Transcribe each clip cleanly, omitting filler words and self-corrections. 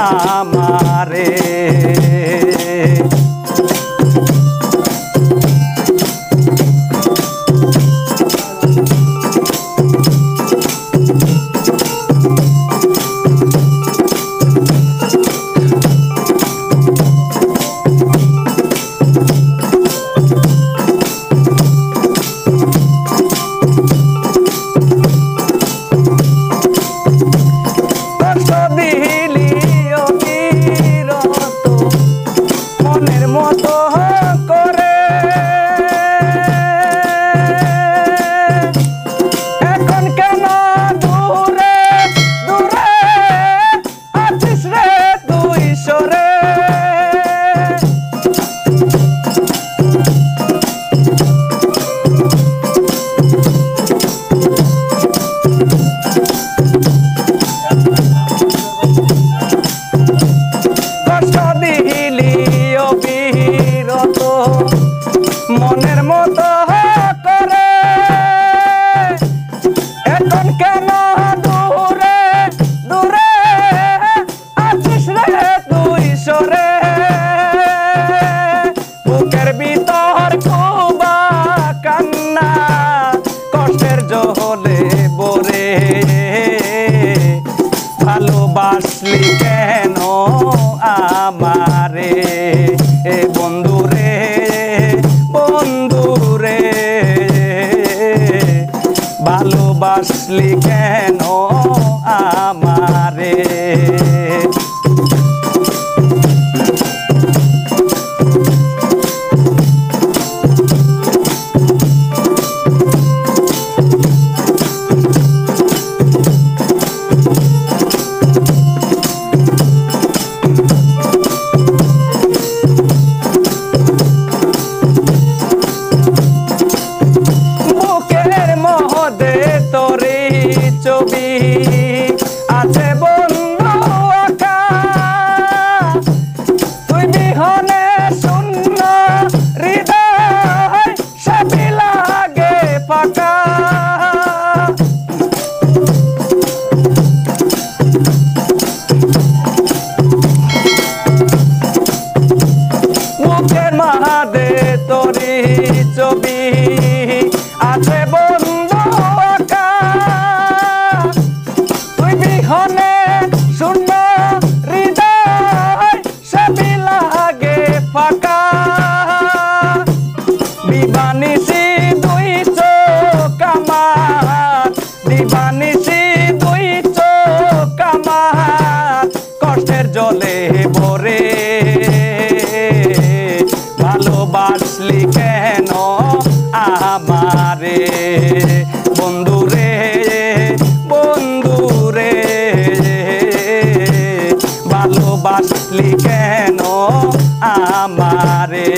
আমারে। মনের মতো করে এখন কেন দূরে দূরে আছিস রে তুই সরে। বুকের ভিতর কুবা কান্না কষ্টের জলে বরে। ভালোবাসলি কেন আমারে বন্ধুরে বন্ধুরে। ভালোবাসলি কেন আমারে। ছবি আছে বন্ধু আঁকা তুই বিহনে শূন্য হৃদয় সবই লাগে ফাঁকা। মুখের মাঝে তোরি ছবি আছে বন্ধু আঁকা বিহনে শূন্য হৃদয় সবই লাগে ফাঁকা। দিবানিশি দুই চোখ আমার দিবানিশি দুই চোখ আমার কষ্টের জলে ভরে। ভালোবাসলি কেন আমারে বন্ধুরে বন্ধুরে। ভালোবাসলি কেন আমারে।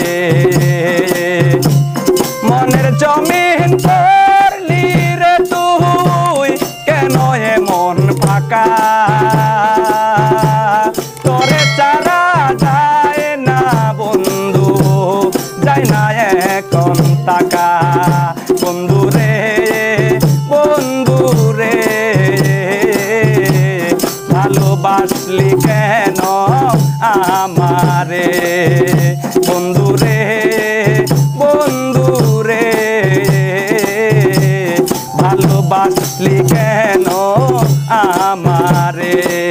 মনের জমিন করলি রে তুই কেন এমন ফাঁকা। তোরে চারা যায় না বন্ধু যায় না এখন টাকা। বন্ধুরে বন্ধুরে ভালোবাসলি কেন আমারে বন্ধুরে বন্ধুরে। ভালোবাসলি কেন আমারে।